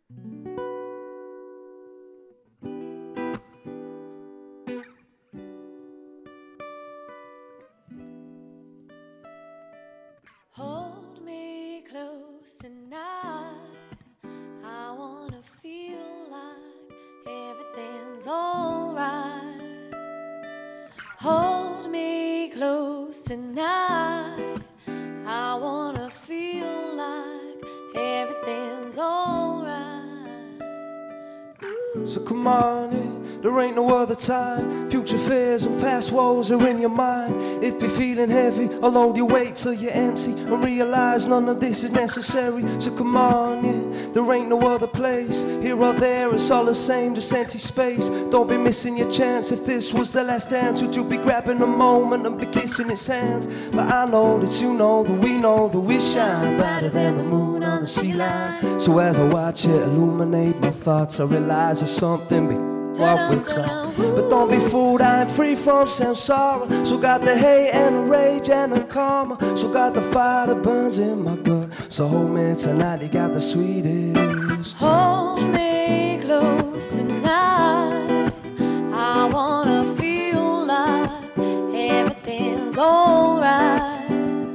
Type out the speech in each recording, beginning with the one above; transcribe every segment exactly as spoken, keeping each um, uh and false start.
Hold me close tonight. I wanna feel like everything's alright. Hold me close tonight. I wanna feel like everything's alright. So come on in, there ain't no other time. Future fears and past woes are in your mind. If you're feeling heavy, I'll hold your weight till you're empty and realize none of this is necessary. So come on in, there ain't no other place. Here or there, it's all the same, just empty space. Don't be missing your chance. If this was the last dance, would you be grabbing a moment and be kissing its hands? But I know that you know that we know that we shine brighter than the moon on the sea line. So as I watch it illuminate my thoughts, I realize there's something big what we talk. But don't be fooled, I ain't free from samsara. So got the hate and the rage and the karma. So got the fire that burns in my gut. So hold me tonight, you got the sweetest. Hold me close tonight. I wanna feel like everything's alright.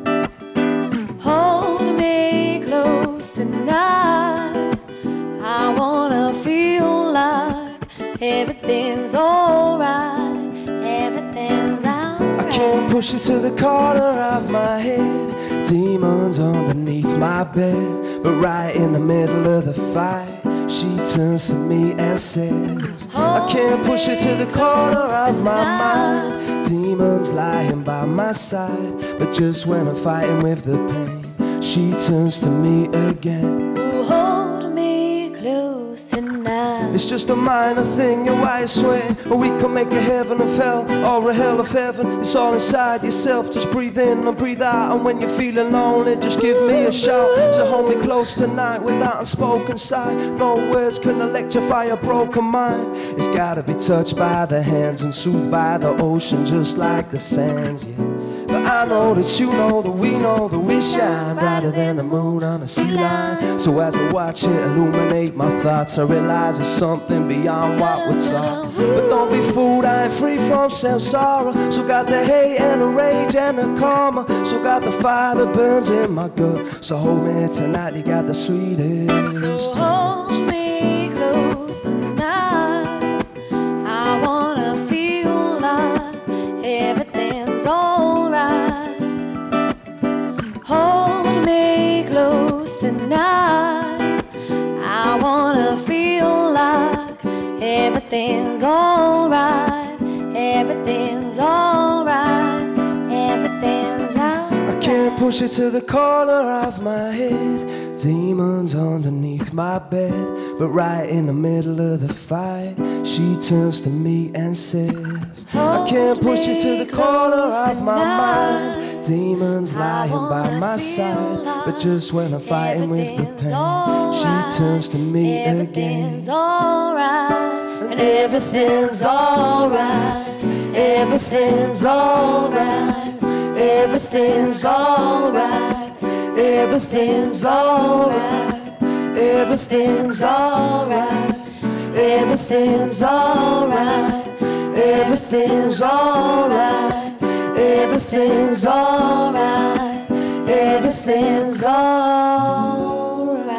Hold me close tonight. I wanna feel like everything's alright, everything's alright. I can't push it to the corner of my head. Demons underneath my bed. But right in the middle of the fight, she turns to me and says, I can't push it to the corner of my mind. Demons lying by my side. But just when I'm fighting with the pain, she turns to me again. Ooh, hold me close tonight. It's just a minor thing, you're why you swing. Or we can make a heaven of hell, or a hell of heaven. It's all inside yourself, just breathe in and breathe out. And when you're feeling lonely, just give me a shout. So hold me close tonight with that unspoken sigh. No words can electrify a broken mind. It's gotta be touched by the hands and soothed by the ocean, just like the sands, yeah. But I know that you know that we know that we shine brighter than the moon on the sea line. So as I watch it illuminate my thoughts, I realize there's something beyond what we're taught. But don't be fooled, I ain't free from samsara. So got the hate and the rage and the karma. So got the fire that burns in my gut. So hold me tonight, you got the sweetest. So hold me close tonight. I wanna feel like everything's alright. Hold me close tonight. I wanna feel like everything's alright. Everything's alright. Everything's alright. I can't push it to the corner of my head. Demons underneath my bed. But right in the middle of the fight, she turns to me and says, I can't push it to the corner of my mind. Demons lying by my side. But just when I'm fighting with the pain, she turns to me again. Everything's alright. And everything's alright. Everything's alright. Everything's alright. Everything's alright. Everything's alright. Everything's alright. Everything's alright. Everything's alright. Everything's alright.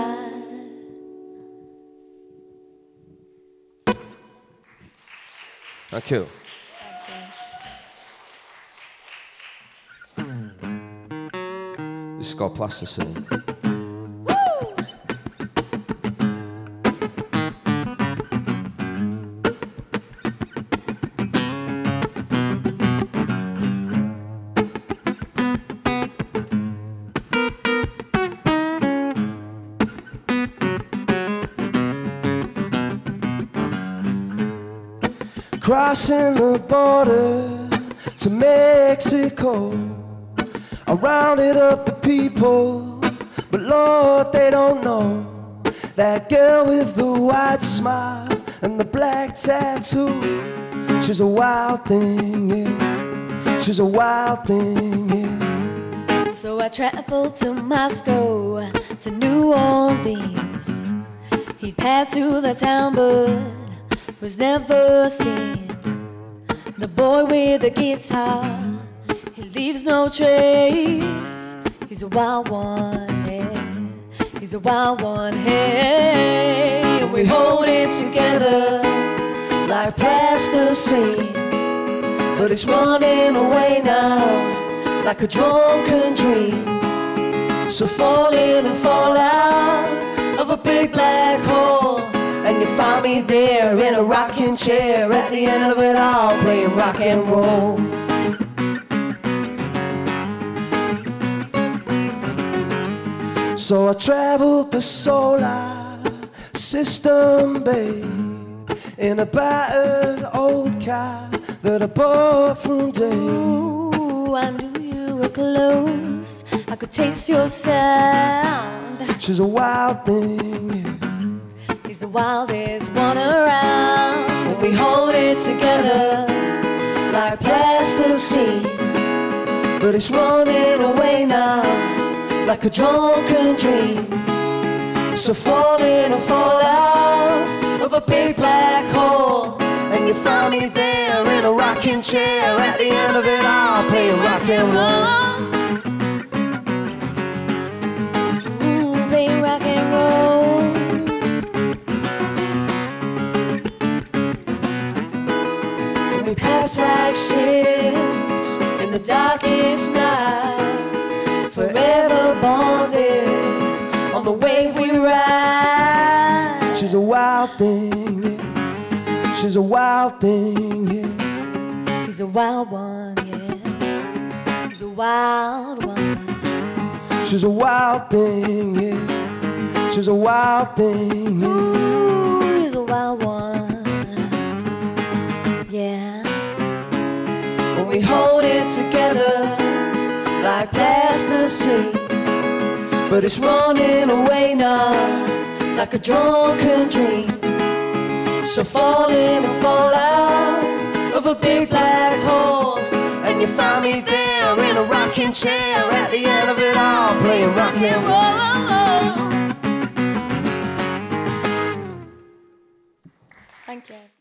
Thank you. This is called Plasticine. Crossing the border to Mexico, I rounded up the people, but Lord, they don't know that girl with the white smile and the black tattoo. She's a wild thing, yeah. She's a wild thing, yeah. So I traveled to Moscow, to New Orleans. He'd pass through the town but was never seen. The boy with the guitar, he leaves no trace. He's a wild one, hey. He's a wild one, hey. And we hold it together like plasticine, but it's running away now like a drunken dream. So fall in and fall out of a big black hole, and you find me there in a rocking chair at the end of it all, playing rock and roll. So I traveled the solar system, babe, in a battered old car that I bought from Dave. Ooh, I knew you were close, I could taste your sound. She's a wild thing, yeah. He's the wildest one around. When we hold it together like plasticine, but it's running away now like a drunken dream. So fall in or fall out of a big black hole, and you find me there in a rocking chair at the end of it all, playing rock and roll. Ooh, playing rock and roll. And we pass like ships in the darkest night, forever bonded on the wave we ride. She's a wild thing, yeah. She's a wild thing, yeah. He's a wild one, yeah. He's a wild one. She's a wild thing, yeah. She's a wild thing, yeah. Ooh, he's a wild one, yeah. When we hold it together like plasticine, but it's running away now like a drunken dream. So fall in and fall out of a big black hole, and you find me there in a rocking chair at the end of it all, playing rock and roll. Thank you.